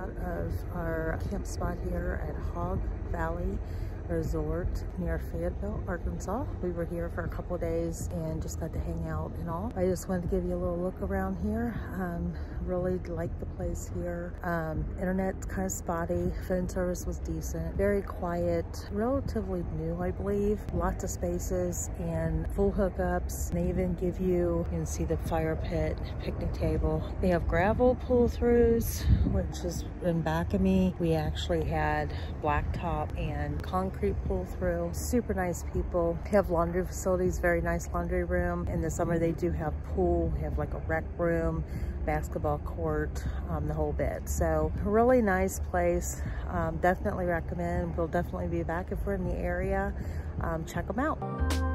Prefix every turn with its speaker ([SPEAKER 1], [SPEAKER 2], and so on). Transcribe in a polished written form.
[SPEAKER 1] out of our camp spot here at Hog Valley Resort near Fayetteville, Arkansas. We were here for a couple of days and just got to hang out and all. I just wanted to give you a little look around here. Really like the place here. Internet's kind of spotty. Phone service was decent. Very quiet, relatively new, I believe. Lots of spaces and full hookups. They even give you can see the fire pit, picnic table. They have gravel pull-throughs, which is in back of me. We actually had blacktop and concrete pull-through. Super nice people. They have laundry facilities, very nice laundry room. In the summer, they do have pool. They have like a rec room, basketball court, the whole bit. So really nice place. Definitely recommend. We'll definitely be back if we're in the area. Check them out.